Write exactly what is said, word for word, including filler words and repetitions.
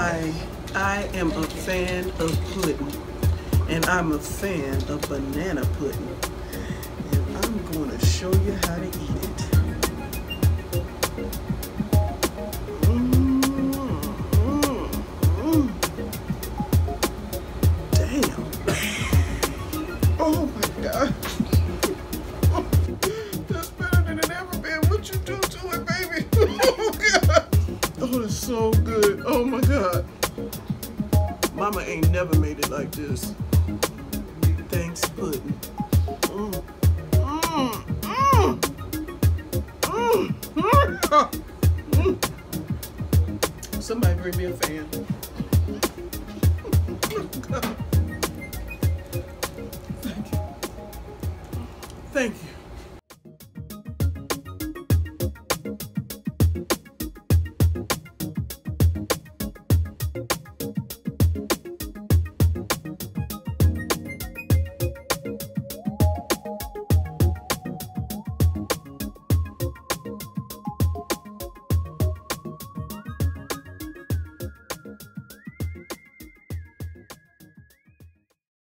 I, I am a fan of pudding, and I'm a fan of banana pudding, and I'm going to show you how to eat it. Mm, mm, mm. Damn. Oh my God. That's better than it ever been. What you do to it, baby? Oh God. Oh, it's so good. Oh my God. Mama ain't never made it like this. Thanks, pudding. Mm. Mm. Mm. Mm. Mm. Somebody bring me a fan. Thank you. Thank you.